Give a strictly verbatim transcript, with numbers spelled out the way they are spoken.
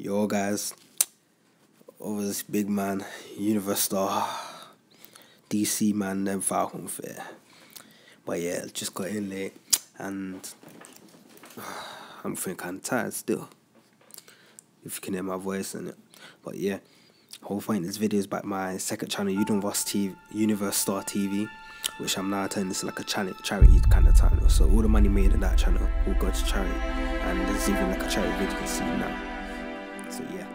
Yo guys, over this big man, Universe Star, D C man, them Falcon Fair. But yeah, just got in late and I'm feeling kind of tired still, if you can hear my voice in it. But yeah, whole point of this video is about my second channel, Universe T V, Universe Star T V, which I'm now turning this like a charity charity kind of channel. So all the money made in that channel will go to charity, and there's even like a charity video you can see now. So yeah.